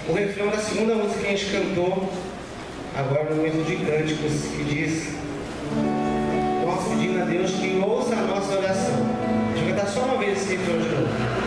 o refrão da segunda música que a gente cantou, agora no momento de cânticos, que diz: nós pedimos a Deus que ouça a nossa oração. Deixa eu cantar só uma vez esse refrão de novo.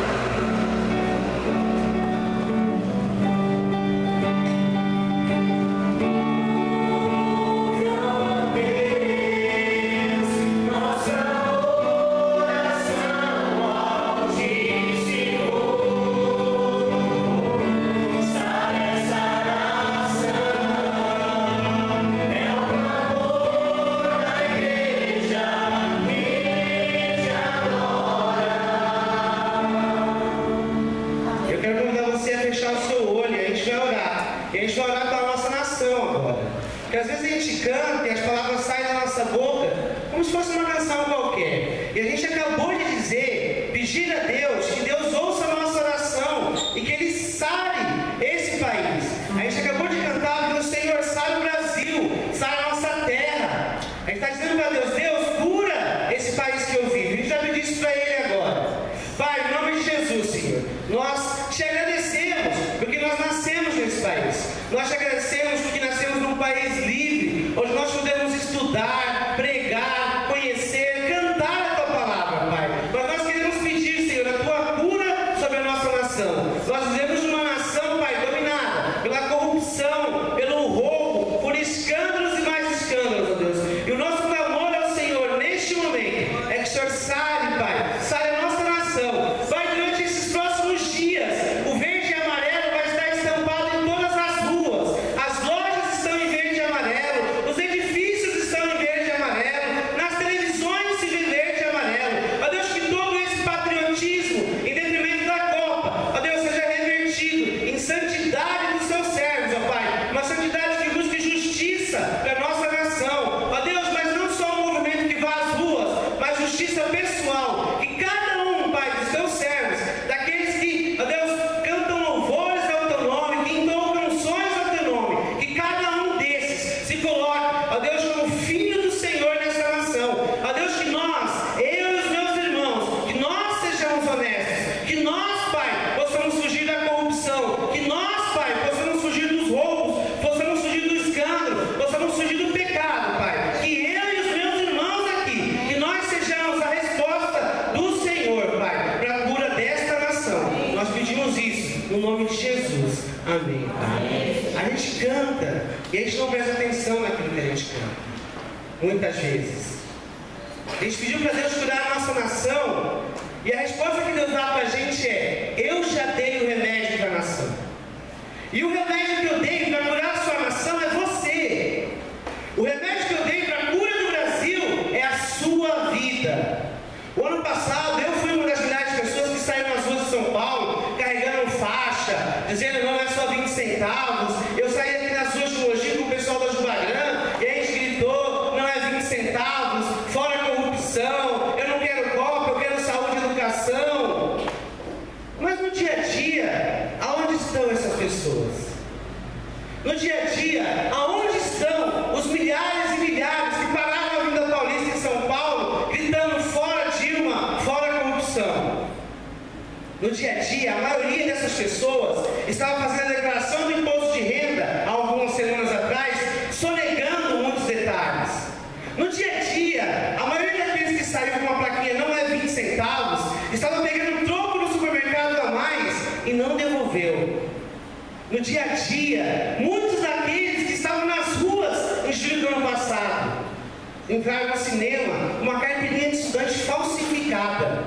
Porque às vezes a gente canta e as palavras saem da nossa boca como se fosse uma canção qualquer. E a gente acabou de dizer, pedir a Deus, que Deus ouça a nossa oração e que Ele sare esse país. A gente acabou de cantar que o Senhor sare o Brasil, sare a nossa terra. A gente está dizendo para Deus: Deus, cura esse país que eu vivo. A gente já pediu isso para Ele agora. Pai, em nome de Jesus, Senhor, nós te agradecemos porque nós nascemos nesse país. Nós te agradecemos porque nascemos num país livre, onde nós podemos estudar, pregar, conhecer, cantar a tua palavra, Pai. Mas nós queremos pedir, Senhor, a tua cura sobre a nossa nação. Nós vivemos numa nação, Pai, dominada pela corrupção, pelo roubo, por escândalos e mais escândalos, ó Deus. E o nosso clamor ao Senhor neste momento é que o Senhor sare, Pai, sare a nossa nação. Pai, durante esses próximos dias, o verde e amarelo vai estar estampado em todas as ruas. As lojas estão em verde e amarelo, os edifícios estão em verde e amarelo, nas televisões se vê verde e amarelo. Ó Deus, que todo esse patriotismo em detrimento da Copa, ó Deus, seja revertido em santidade dos seus servos, ó Pai, uma santidade que busque justiça para a nossa nação, ó Deus, mas não só um movimento que vá às ruas, mas justiça pessoal, que cada um, Pai, dos teus servos, daqueles que, ó Deus, cantam louvores ao teu nome, que entoam canções ao teu nome, que cada um desses se coloque, ó Deus, como filho do Senhor nessa nação. Ó Deus, que nós, eu e os meus irmãos, que nós sejamos honestos, que nós, Pai, possamos fugir da corrupção, que nós, Pai, possamos fugir dos roubos, possamos fugir do escândalo, possamos fugir do pecado, Pai. Que eu e os meus irmãos aqui, que nós sejamos a resposta do Senhor, Pai, para a cura desta nação. Nós pedimos isso no nome de Jesus. Amém. A gente canta e a gente não presta atenção naquilo que a gente canta. Muitas vezes. A gente pediu para Deus curar a nossa nação e a resposta que Deus dá para a gente é: eu já dei o remédio para a nação. E o remédio que eu dei para curar a sua nação é você. O remédio que eu dei para a cura do Brasil é a sua vida. O ano passado eu fui uma das milhares de pessoas que saíram nas ruas de São Paulo carregando faixa, dizendo não é só 20 centavos. Eu saí aqui nas ruas de Mogi com o pessoal da Jubagrã e a gente gritou: não é 20 centavos, fora a corrupção, eu não quero Copa, eu quero saúde e educação. Mas no dia a dia, aonde estão essas pessoas? No dia a dia, aonde estão os milhares e milhares que pararam a Avenida Paulista em São Paulo gritando fora Dilma, fora corrupção? No dia a dia, a maioria dessas pessoas estava fazendo a declaração do imposto de renda há algumas semanas atrás, sonegando muitos detalhes. No dia a dia, a maioria daqueles que saíram com uma plaquinha não é 20 centavos, estava pegando troco no supermercado a mais e não devolveu. No dia a dia, muitos daqueles que estavam nas ruas em julho do ano passado entraram no cinema com uma carteirinha de estudante falsificada.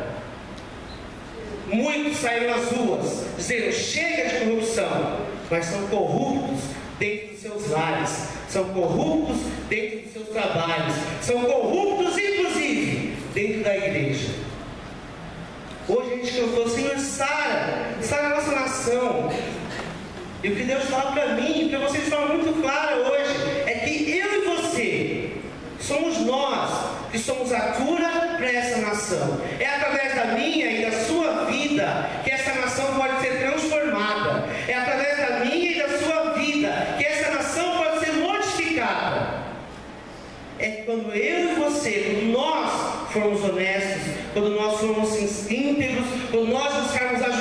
Muitos saíram nas ruas dizendo chega de corrupção, mas são corruptos dentro dos seus lares, são corruptos dentro dos seus trabalhos, são corruptos inclusive dentro da igreja. Hoje a gente cantou: Senhor, sara a nossa nação. E o que Deus fala para mim, para vocês de forma muito clara hoje, é que eu e você somos nós que somos a cura para essa nação. É através da minha e da sua vida que essa nação pode ser transformada. É através da minha e da sua vida que essa nação pode ser modificada. É quando eu e você, quando nós formos honestos, quando nós formos íntegros, quando nós buscarmos a justiça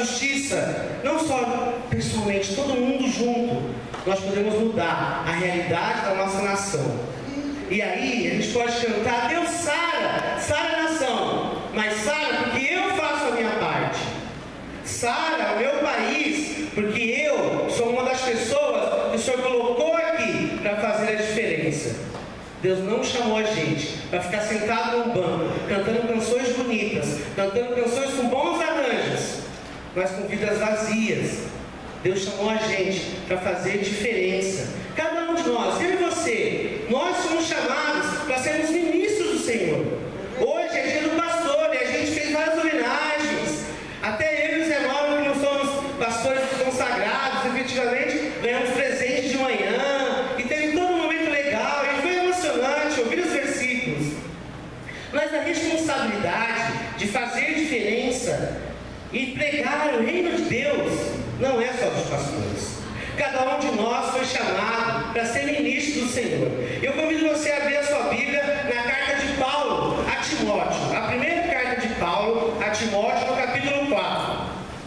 justiça, não só pessoalmente, todo mundo junto, nós podemos mudar a realidade da nossa nação. E aí a gente pode cantar: Deus sara, sara a nação, mas sara porque eu faço a minha parte. Sara o meu país, porque eu sou uma das pessoas que o Senhor colocou aqui para fazer a diferença. Deus não chamou a gente para ficar sentado num banco, cantando canções bonitas, cantando canções com bons arranjos, mas com vidas vazias. Deus chamou a gente para fazer diferença. Cada um de nós, eu e você, nós somos chamados para sermos ministros do Senhor. Hoje é dia do pastor e a gente fez várias homenagens. Até eu e o Zé Mauro, que não somos pastores consagrados, efetivamente ganhamos presente de manhã e teve todo um momento legal e foi emocionante ouvir os versículos. Mas a responsabilidade de fazer diferença e pregar o reino de Deus não é só dos pastores. Cada um de nós foi chamado para ser ministro do Senhor. Eu convido você a abrir a sua Bíblia na carta de Paulo a Timóteo. A primeira carta de Paulo a Timóteo, no capítulo 4.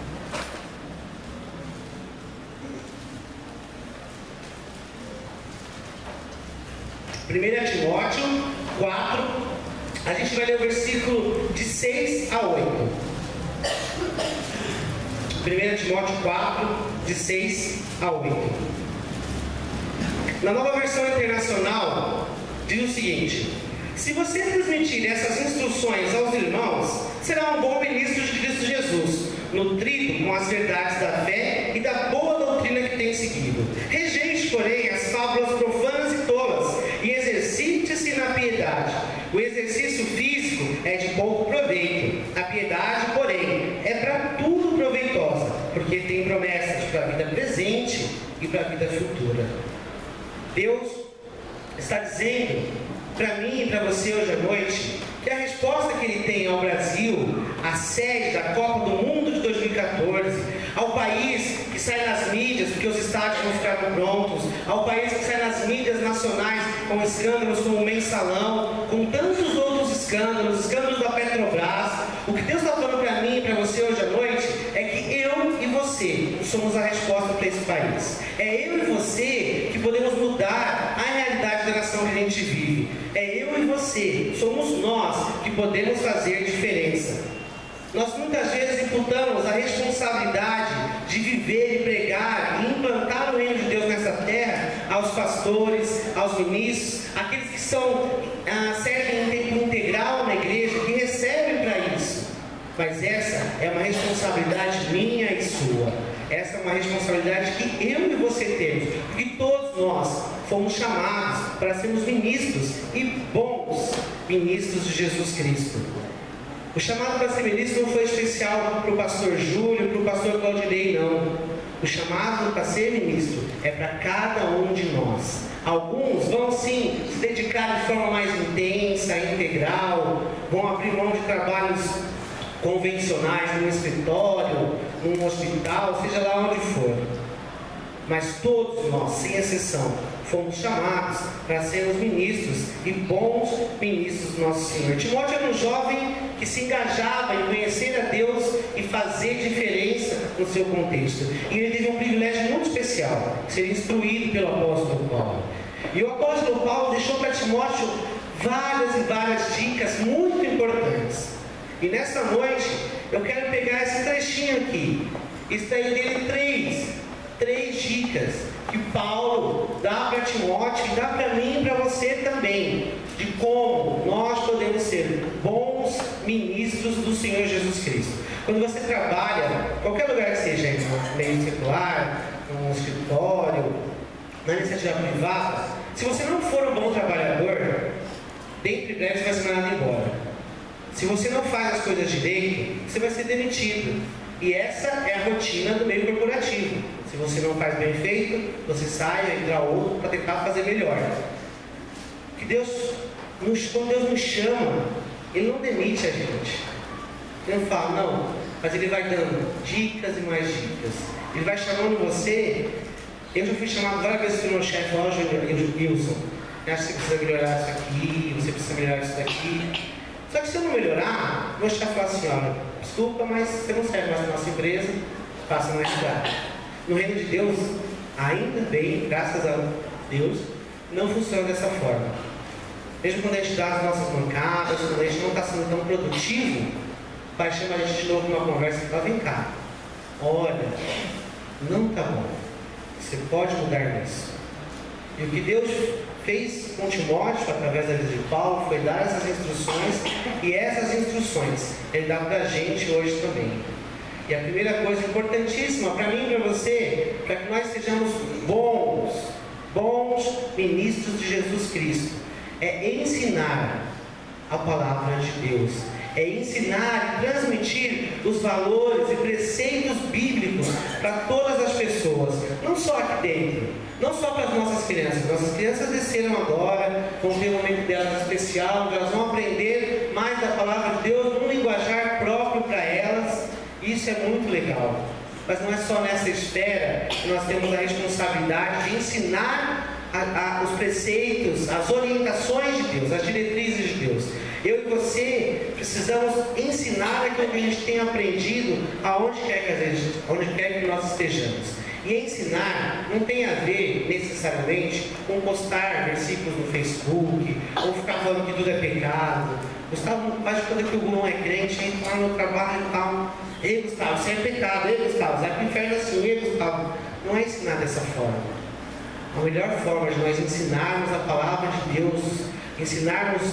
Primeira Timóteo 4, a gente vai ler o versículo de 6 a 8. 1 Timóteo 4, de 6 a 8. Na Nova Versão Internacional, diz o seguinte: se você transmitir essas instruções aos irmãos, será um bom ministro de Cristo Jesus, nutrido com as verdades da fé e da boa doutrina que tem seguido. Rejeite, porém, as fábulas profanas e tolas, e exercite-se na piedade. O exercício físico é de pouco proveito. A piedade, porém, é para tudo proveitosa, porque tem promessas para a vida presente e para a vida futura. Deus está dizendo para mim e para você hoje à noite que a resposta que Ele tem ao Brasil, a sede da Copa do Mundo de 2014, ao país que sai nas mídias porque os estádios não ficaram prontos, ao país que sai nas mídias nacionais com escândalos como o Mensalão, com tantos outros escândalos da Petrobras. O que Deus está falando para mim e para você hoje à noite é que eu e você somos a resposta para esse país. É eu e você que podemos mudar a realidade da nação que a gente vive. É eu e você, somos nós que podemos fazer diferença. Nós muitas vezes imputamos a responsabilidade de viver e pregar e implantar o reino de Deus nessa terra aos pastores, aos ministros, aqueles que servem em tempo integral na igreja, que recebem para isso. Mas essa é uma responsabilidade minha e sua. Essa é uma responsabilidade que eu e você temos, porque todos nós fomos chamados para sermos ministros e bons ministros de Jesus Cristo. O chamado para ser ministro não foi especial para o pastor Júlio, para o pastor Claudinei, não. O chamado para ser ministro é para cada um de nós. Alguns vão sim se dedicar de forma mais intensa, integral, vão abrir mão de trabalhos convencionais num escritório, num hospital, seja lá onde for. Mas todos nós, sem exceção, fomos chamados para sermos ministros e bons ministros do nosso Senhor. Timóteo era um jovem que se engajava em conhecer a Deus e fazer diferença no seu contexto. E ele teve um privilégio muito especial, ser instruído pelo apóstolo Paulo. E o apóstolo Paulo deixou para Timóteo várias e várias dicas muito importantes. E nessa noite eu quero pegar esse trechinho aqui, extrair dele três dicas que Paulo dá para Timóteo e dá para mim e para você também, de como nós podemos ser bons ministros do Senhor Jesus Cristo. Quando você trabalha, qualquer lugar que seja, no meio secular, num escritório, na iniciativa privada, se você não for um bom trabalhador, dentro de breve você vai ser mandado embora. Se você não faz as coisas direito, você vai ser demitido. E essa é a rotina do meio corporativo. Se você não faz bem feito, você sai, entra outro para tentar fazer melhor. Que quando Deus nos chama, Ele não demite a gente. Ele não fala, não, mas Ele vai dando dicas e mais dicas. Ele vai chamando você. Eu já fui chamado várias vezes pelo meu chefe, ó, Wilson, eu acho que você precisa melhorar isso aqui, você precisa melhorar isso daqui. Só que se eu não melhorar, meu chefe fala assim, olha, desculpa, mas você não serve mais na nossa empresa, passa mais lugar. No reino de Deus, ainda bem, graças a Deus, não funciona dessa forma. Mesmo quando a gente dá as nossas mancadas, quando a gente não está sendo tão produtivo, o Pai chama a gente de novo numa conversa e fala: vem cá, olha, não está bom, você pode mudar isso. E o que Deus fez com Timóteo, através da vida de Paulo, foi dar essas instruções, e essas instruções Ele dá para a gente hoje também. E a primeira coisa importantíssima para mim e para você, para que nós sejamos bons ministros de Jesus Cristo, é ensinar a palavra de Deus, é ensinar e transmitir os valores e preceitos bíblicos para todas as pessoas, não só aqui dentro, não só para as nossas crianças. Nossas crianças desceram agora, vão ter um momento delas especial, onde elas vão aprender mais da palavra de Deus, num linguajar próprio para elas. Isso é muito legal. Mas não é só nessa esfera que nós temos a responsabilidade de ensinar os preceitos, as orientações de Deus, as diretrizes de Deus. Eu e você precisamos ensinar aquilo que a gente tem aprendido aonde quer que nós estejamos. E ensinar não tem a ver necessariamente com postar versículos no Facebook ou ficar falando que tudo é pecado. Gustavo, mas quando que o Gulão é crente, entra lá no trabalho e tal. Ei, Gustavo, isso é pecado. Ei, Gustavo, vai para o inferno assim. Ei, Gustavo. Não é ensinar dessa forma. A melhor forma de nós ensinarmos a palavra de Deus, ensinarmos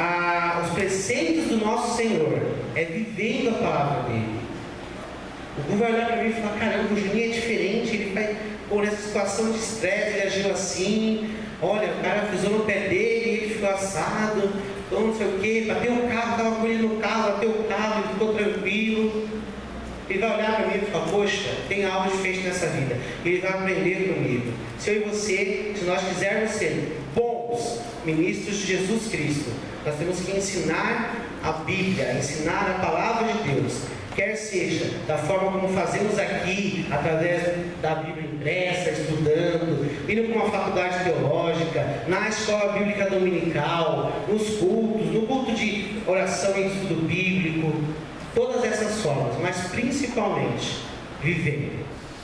os preceitos do nosso Senhor, é vivendo a palavra dele. O Gu vai olhar para mim e falar: caramba, o Juninho é diferente, ele vai, nessa situação de estresse, ele agiu assim, olha, o cara pisou no pé dele, ele ficou assado, então não sei o que, bateu o carro, estava com ele no carro, bateu o carro, ele ficou tranquilo. Ele vai olhar para mim e falar: poxa, tem algo diferente nessa vida. Ele vai aprender comigo. Se eu e você, se nós quisermos ser bons ministros de Jesus Cristo, nós temos que ensinar a Bíblia, ensinar a palavra de Deus, quer seja da forma como fazemos aqui, através da Bíblia impressa, estudando, indo para uma faculdade teológica, na escola bíblica dominical, nos cultos, no culto de oração e estudo bíblico, todas essas formas, mas principalmente vivendo,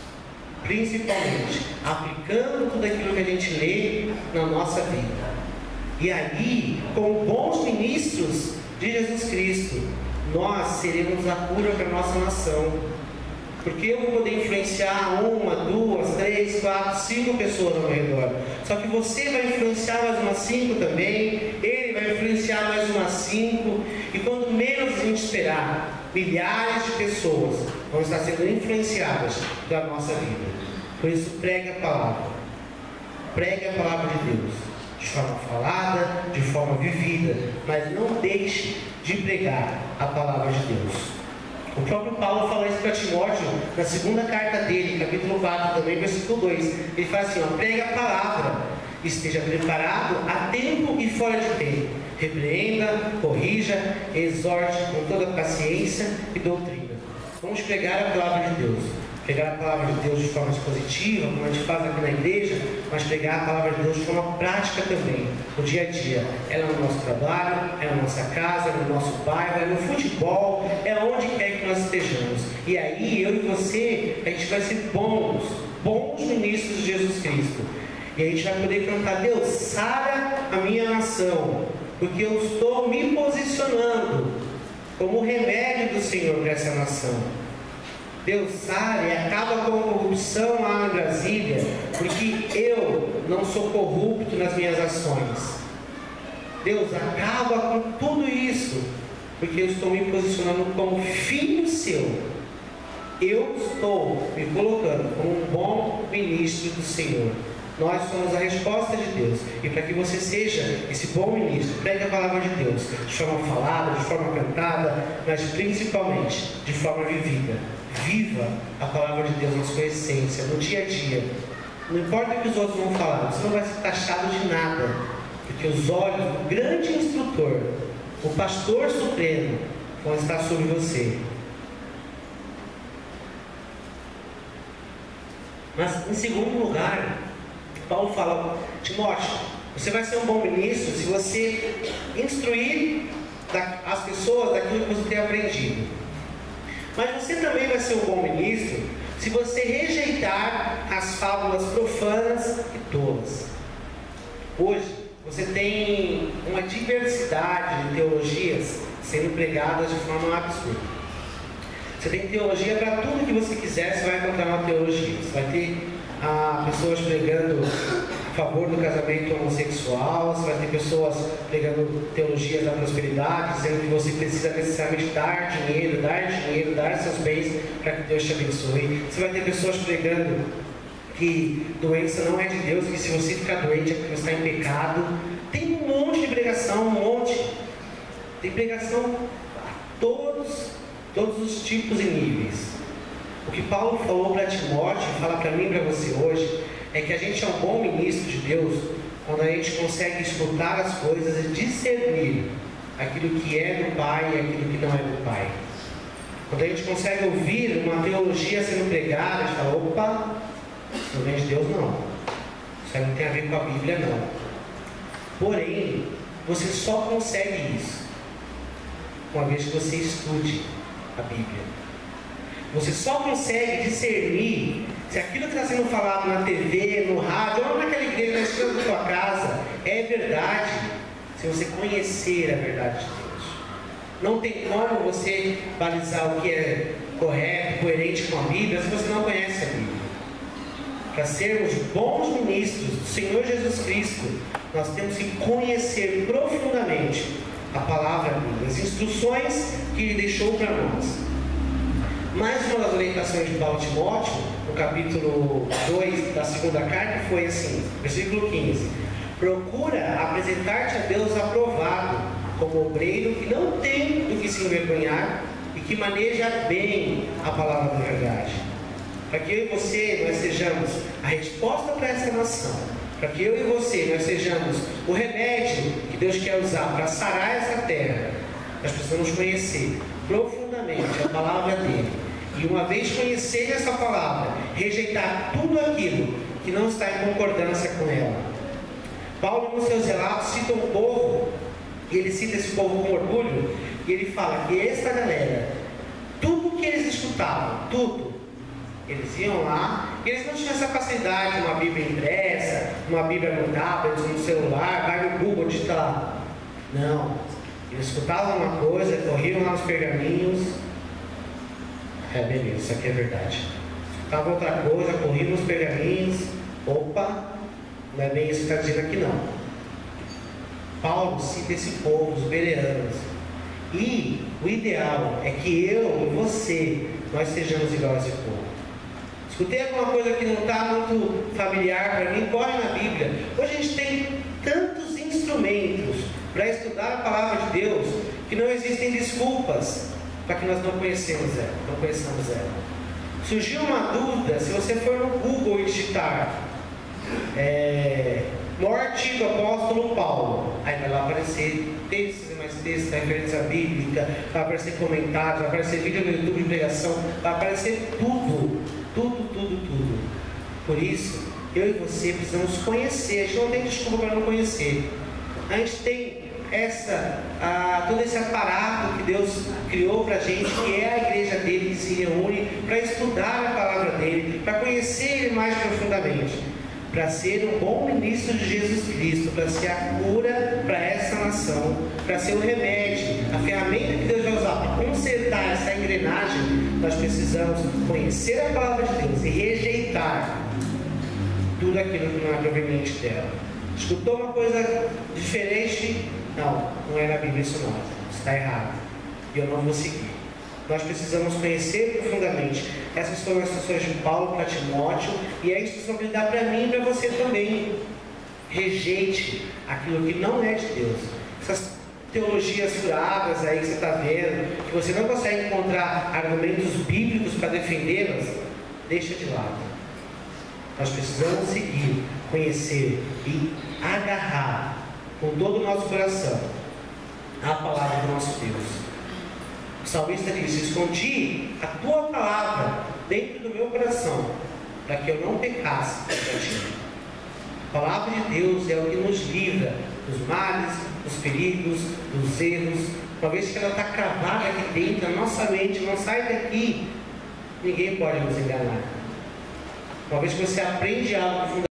principalmente aplicando tudo aquilo que a gente lê na nossa vida. E aí, como bons ministros de Jesus Cristo, nós seremos a cura para a nossa nação. Porque eu vou poder influenciar 1, 2, 3, 4, 5 pessoas ao meu redor. Só que você vai influenciar mais umas 5 também, ele vai influenciar mais umas 5, e quando menos a gente esperar, milhares de pessoas vão estar sendo influenciadas da nossa vida. Por isso, pregue a palavra. Pregue a palavra de Deus, de forma falada, de forma vivida, mas não deixe de pregar a palavra de Deus. O próprio Paulo fala isso para Timóteo, na segunda carta dele, capítulo 4, também, versículo 2. Ele fala assim: pregue a palavra, esteja preparado a tempo e fora de tempo. Repreenda, corrija, exorte com toda paciência e doutrina. Vamos pregar a palavra de Deus. Pregar a palavra de Deus de forma expositiva, como a gente faz aqui na igreja, mas pregar a palavra de Deus de forma prática também, no dia a dia. É no nosso trabalho, é na nossa casa, é no nosso bairro, é no futebol, é onde quer que nós estejamos. E aí, eu e você, a gente vai ser bons ministros de Jesus Cristo. E a gente vai poder cantar: Deus, sara a minha nação, porque eu estou me posicionando como remédio do Senhor para essa nação. Deus sara e acaba com a corrupção lá em Brasília, porque eu não sou corrupto nas minhas ações. Deus acaba com tudo isso, porque eu estou me posicionando como filho seu. Eu estou me colocando como um bom ministro do Senhor. Nós somos a resposta de Deus. E para que você seja esse bom ministro, pregue a palavra de Deus de forma falada, de forma cantada, mas principalmente de forma vivida. Viva a palavra de Deus na sua essência, no dia a dia. Não importa o que os outros vão falar, você não vai ser taxado de nada, porque os olhos do grande instrutor, o pastor supremo, vão estar sobre você. Mas em segundo lugar, Paulo fala: Timóteo, você vai ser um bom ministro se você instruir as pessoas daquilo que você tem aprendido. Mas você também vai ser um bom ministro se você rejeitar as fábulas profanas e tolas. Hoje, você tem uma diversidade de teologias sendo pregadas de forma absurda. Você tem teologia para tudo que você quiser, você vai encontrar uma teologia. Você vai ter pessoas pregando a favor do casamento homossexual, você vai ter pessoas pregando teologias da prosperidade, dizendo que você precisa necessariamente dar dinheiro, dar seus bens para que Deus te abençoe. Você vai ter pessoas pregando que doença não é de Deus, que se você ficar doente é porque você está em pecado. Tem um monte de pregação, Tem pregação a todos os tipos e níveis. O que Paulo falou para Timóteo, fala para mim e para você hoje, é que a gente é um bom ministro de Deus quando a gente consegue escutar as coisas e discernir aquilo que é do Pai e aquilo que não é do Pai. Quando a gente consegue ouvir uma teologia sendo pregada, a gente fala, opa, isso não é de Deus não. Isso aí não tem a ver com a Bíblia não. Porém, você só consegue isso uma vez que você estude a Bíblia. Você só consegue discernir se aquilo que está sendo falado na TV, no rádio, ou naquela igreja, na esquina da sua casa, é verdade, se você conhecer a verdade de Deus. Não tem como você balizar o que é correto, coerente com a Bíblia, se você não conhece a Bíblia. Para sermos bons ministros do Senhor Jesus Cristo, nós temos que conhecer profundamente a palavra Bíblia, as instruções que Ele deixou para nós. Mais uma das orientações de Paulo a Timóteo, no capítulo 2 da segunda carta, foi assim, versículo 15: procura apresentar-te a Deus aprovado, como obreiro que não tem do que se envergonhar e que maneja bem a palavra da verdade. Para que eu e você, nós sejamos a resposta para essa nação, para que eu e você, nós sejamos o remédio que Deus quer usar para sarar essa terra, nós precisamos conhecer profundamente a palavra dele. E uma vez conhecer essa palavra, rejeitar tudo aquilo que não está em concordância com ela. Paulo, nos seus relatos, cita um povo, e ele cita esse povo com orgulho, e ele fala que essa galera, tudo que eles escutavam, tudo, eles iam lá, e eles não tinham essa facilidade de uma Bíblia impressa, uma Bíblia no tablet, no celular, vai no Google, digita lá. Não. Eles escutavam uma coisa, corriam lá nos pergaminhos. Beleza, isso aqui é verdade. Escutavam outra coisa, corriam nos pergaminhos. Opa, não é bem isso que está dizendo aqui não. Paulo cita esse povo, os bereanos. E o ideal é que eu e você, nós sejamos igual a esse povo. Escutei alguma coisa que não está muito familiar para mim, corre na Bíblia. Hoje a gente tem tantos instrumentos para estudar a palavra de Deus, que não existem desculpas para que nós não conheçamos ela. Surgiu uma dúvida, se você for no Google e digitar morte do apóstolo Paulo, aí vai lá aparecer textos e mais textos, referência bíblica, vai aparecer comentários, vai aparecer vídeo no YouTube de pregação, vai aparecer tudo. Por isso, eu e você precisamos conhecer. A gente não tem desculpa para não conhecer. A gente tem todo esse aparato que Deus criou para a gente, que é a igreja dele, que se reúne para estudar a palavra dele, para conhecer ele mais profundamente, para ser um bom ministro de Jesus Cristo, para ser a cura para essa nação, para ser o remédio, a ferramenta que Deus vai usar para consertar essa engrenagem. Nós precisamos conhecer a palavra de Deus e rejeitar tudo aquilo que não é proveniente dela. Escutou uma coisa diferente? Não é na Bíblia isso não. Isso está errado. E eu não vou seguir. Nós precisamos conhecer profundamente. Essas foram as instruções de Paulo para Timóteo, e é a instrução que ele dá para mim e para você também. Rejeite aquilo que não é de Deus. Essas teologias furadas aí que você está vendo, que você não consegue encontrar argumentos bíblicos para defendê-las, deixa de lado. Nós precisamos seguir, conhecer e agarrar com todo o nosso coração a palavra do nosso Deus. O salmista diz: escondi a tua palavra dentro do meu coração, para que eu não pecasse contra ti. A palavra de Deus é o que nos livra dos males, dos perigos, dos erros, uma vez que ela está cravada aqui dentro, a nossa mente não sai daqui, ninguém pode nos enganar. Uma vez que você aprende algo